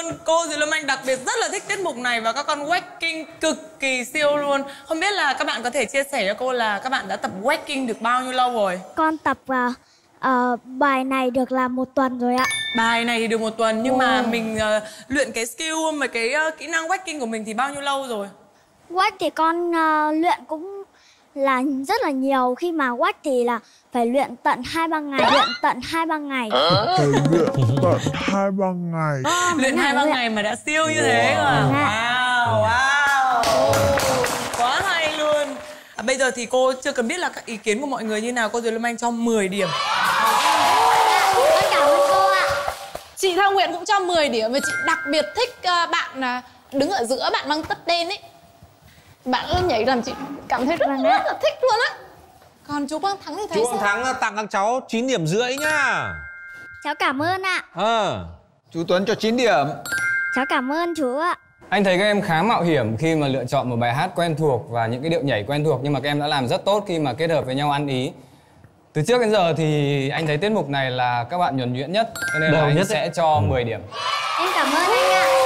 cô Diệu Lâm Anh đặc biệt rất là thích tiết mục này và các con working cực kỳ siêu luôn. Không biết là các bạn có thể chia sẻ cho cô là các bạn đã tập working được bao nhiêu lâu rồi? Con tập bài này được là 1 tuần rồi ạ. Bài này thì được 1 tuần nhưng mà mình luyện cái skill và cái kỹ năng working của mình thì bao nhiêu lâu rồi? Quách thì con luyện cũng là rất là nhiều. Khi mà quách thì là phải luyện tận 2-3 ngày. Luyện tận 2-3 ngày. Luyện 2-3 ngày mà đã siêu như thế mà. Wow. Quá hay luôn. Bây giờ thì cô chưa cần biết là các ý kiến của mọi người như nào. Cô Diệu Lâm Anh cho 10 điểm. Con cảm ơn cô ạ. Chị Thao Nguyện cũng cho 10 điểm. Và chị đặc biệt thích bạn đứng ở giữa, bạn mang tất đen ấy. Bạn nhảy làm chị cảm thấy rất là thích luôn á. Còn chú Quang Thắng thì thấy chú sao? Quang Thắng tặng các cháu 9,5 điểm nhá. Cháu cảm ơn ạ. Chú Tuấn cho 9 điểm. Cháu cảm ơn chú ạ. Anh thấy các em khá mạo hiểm khi mà lựa chọn một bài hát quen thuộc và những cái điệu nhảy quen thuộc, nhưng mà các em đã làm rất tốt khi mà kết hợp với nhau ăn ý. Từ trước đến giờ thì anh thấy tiết mục này là các bạn nhuần nhuyễn nhất, cho nên là anh sẽ cho 10 điểm. Em cảm ơn anh ạ.